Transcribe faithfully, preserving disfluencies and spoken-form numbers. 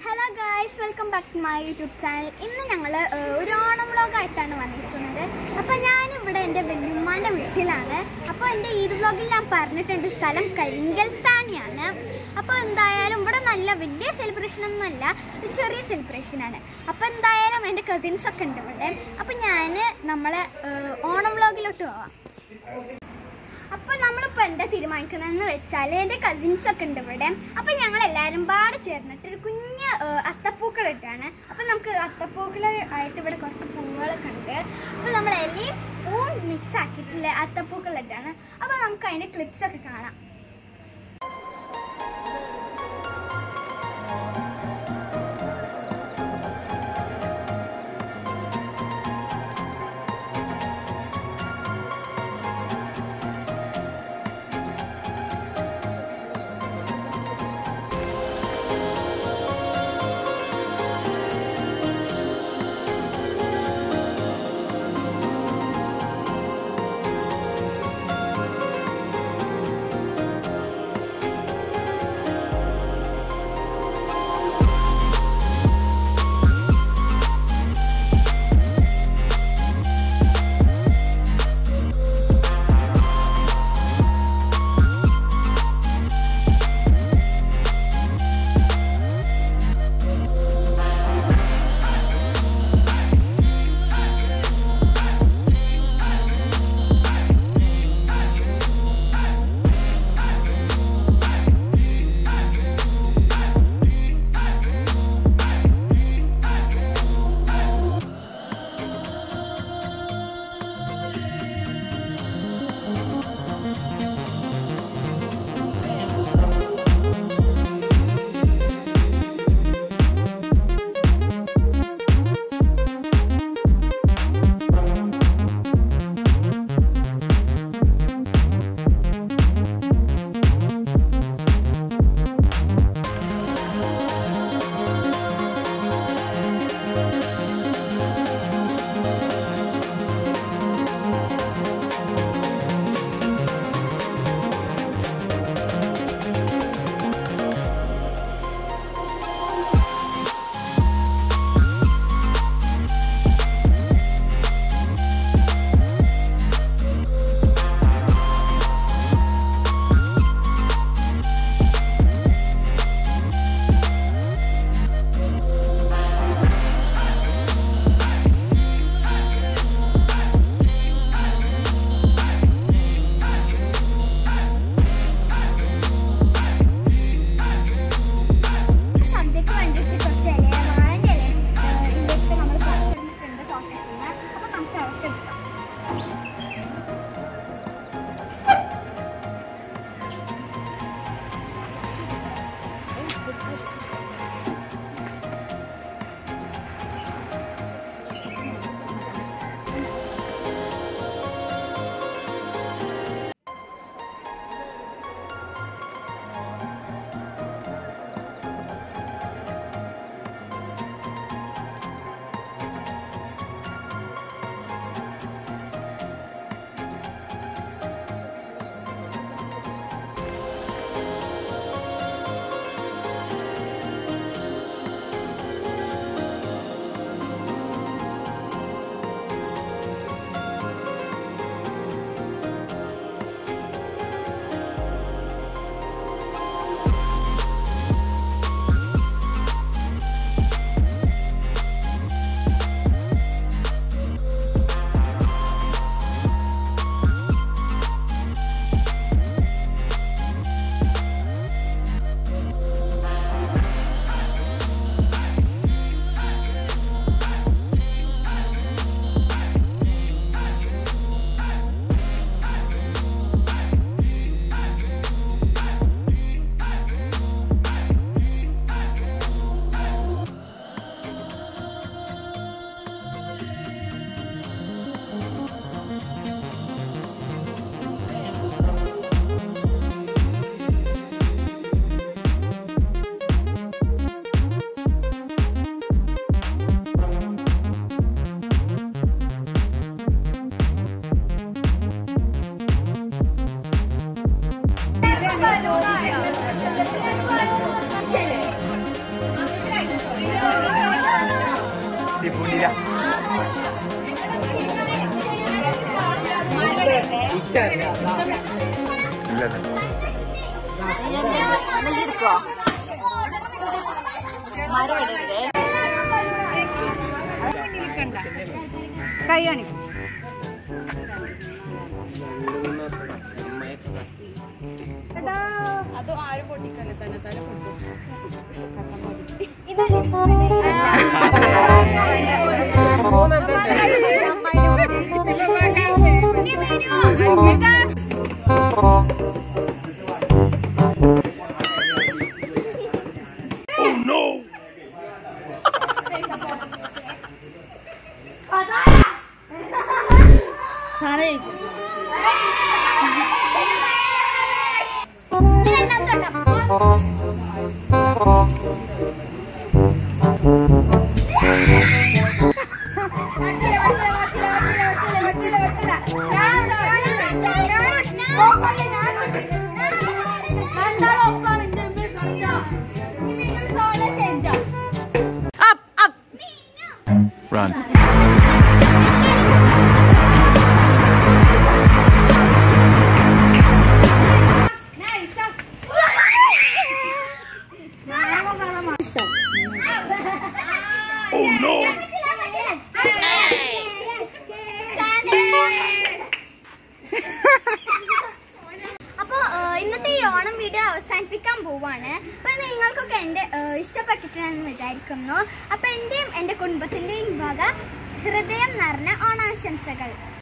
Hello guys, welcome back to my YouTube channel. ഇന്ന് ഞങ്ങൾ ഒരു ഓണം വ്ലോഗ് ആയിട്ടാണ് വന്നിരിക്കുന്നത്. അപ്പോൾ ഞാൻ ഇവിടെ എൻ്റെ വല്യുമ്മാൻ്റെ വീട്ടിലാണ്. അപ്പോൾ എൻ്റെ ഈ വ്ലോഗിൽ ഞാൻ പറഞ്ഞിട്ടുണ്ട് സ്ഥലം കരിങ്കൽത്താണിയാണ്. അപ്പോൾ എന്തായാലും ഇവിടെ നല്ല വലിയ സെലിബ്രേഷൻ ഒന്നും അല്ല, ഒരു ചെറിയ സെലിബ്രേഷൻ ആണ്. അപ്പോൾ എന്തായാലും എൻ്റെ കസിൻസ് ഒക്കെ ഉണ്ട് ഇവിടെ. അപ്പോൾ ഞാൻ നമ്മളെ ഓണം വ്ലോഗിലോട്ട് പോവാം. അപ്പോൾ നമ്മളിപ്പോൾ എന്താ തീരുമാനിക്കുന്നതെന്ന് വെച്ചാൽ എൻ്റെ കസിൻസ് ഒക്കെ ഉണ്ട് ഇവിടെ. അപ്പോൾ ഞങ്ങൾ എല്ലാവരും പാടെ ചേർന്നിട്ട് ഒരു കുഞ്ഞ് അത്തപ്പൂക്കൾ ഇട്ടാണ്. അപ്പോൾ നമുക്ക് അത്തപ്പൂക്കൾ ആയിട്ട് ഇവിടെ കുറച്ച് പൂവുകളൊക്കെ ഉണ്ട്. അപ്പോൾ നമ്മൾ എല്ലാം പൂവും മിക്സ് ആക്കിയിട്ടില്ല അത്തപ്പൂക്കൾ ഇട്ടാണ്. അപ്പോൾ നമുക്ക് അതിൻ്റെ ക്ലിപ്സ് ഒക്കെ കാണാം. കൈ കാണിക്കും. അതോ ആരും പൊട്ടിക്കല്ലേ തന്നെ തന്നെ Run. Oh no! അപ്പോൾ ഇന്നത്തെ ഈ ഓണം വീഡിയോ അവസാനിപ്പിക്കാൻ പോവാണ്. അപ്പോൾ നിങ്ങൾക്കൊക്കെ എൻ്റെ ഇഷ്ടപ്പെട്ടിട്ടുണ്ടെന്ന് വിചാരിക്കുന്നു. അപ്പോൾ എൻ്റെയും എൻ്റെ കുടുംബത്തിൻ്റെയും വക ഹൃദയം നിറഞ്ഞ ഓണാശംസകൾ.